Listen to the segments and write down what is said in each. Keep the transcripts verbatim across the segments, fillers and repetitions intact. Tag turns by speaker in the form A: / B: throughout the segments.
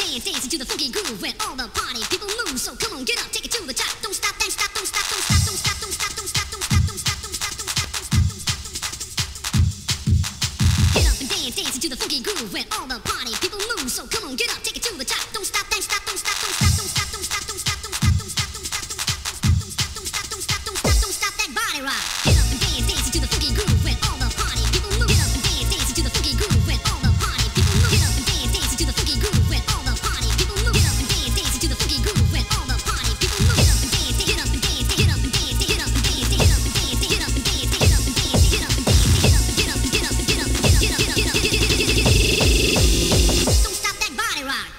A: dance, dancing to the funky groove when all the party people move. So come on, get up, take it to the top. Don't stop, don't stop, don't stop, don't stop, don't stop, don't stop, don't stop, don't stop, don't stop, don't stop, don't stop, don't stop, don't stop, don't stop. Get up and dance, dancing to the funky groove when all the party people move. So come on, get up, take it to the top. Don't stop, don't stop, don't stop, don't stop, don't stop, don't stop, don't stop, don't stop, don't stop, don't stop, don't stop, don't stop, don't stop, don't stop, don't stop, don't stop that body rock. Get up and dance, dancing to the funky groove when all the party people move. Get up and dance, dancing to the funky groove when all the party people move. Get up and dance, dancing to the funky groove when all the party people move. Get up and dance, dancing to the funky groove when all the party people move. Get up and dance, get up and dance, get up and dance, get up and dance, get up and dance, get up and dance, get up and dance, get up and dance, get up, get up, get up, get up, get up, get up, get up, get up, get up, get up. Don't stop that body rock.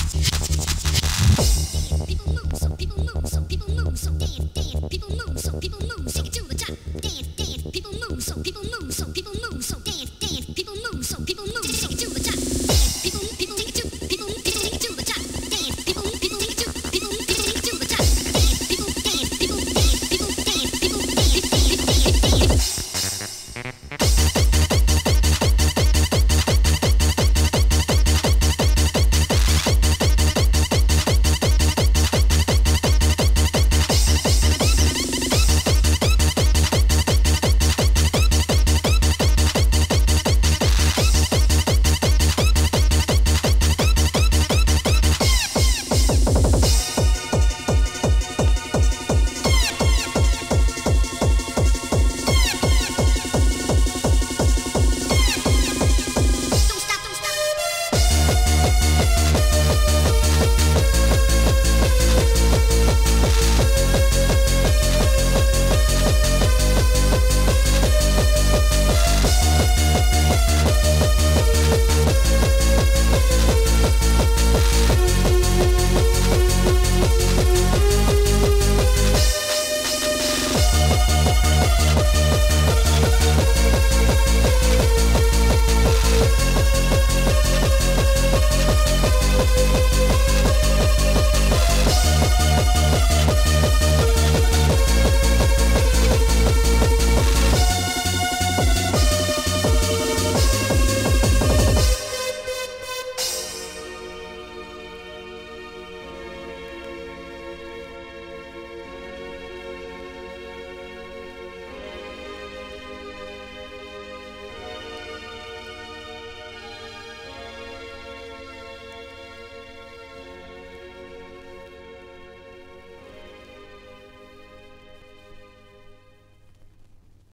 A: So people move, so people move, so dance, dance. People move, so people